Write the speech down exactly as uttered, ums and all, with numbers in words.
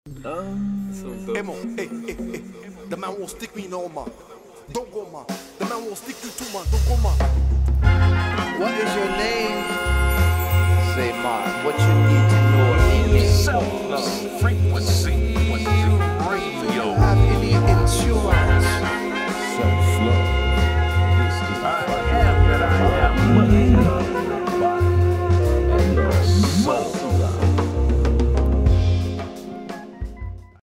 Um, Hey man, hey, hey, hey. The man won't stick me no man. Don't go man. The man won't stick you too man. Don't go man. What is your name? Say man, what you need to know in me. Frequency.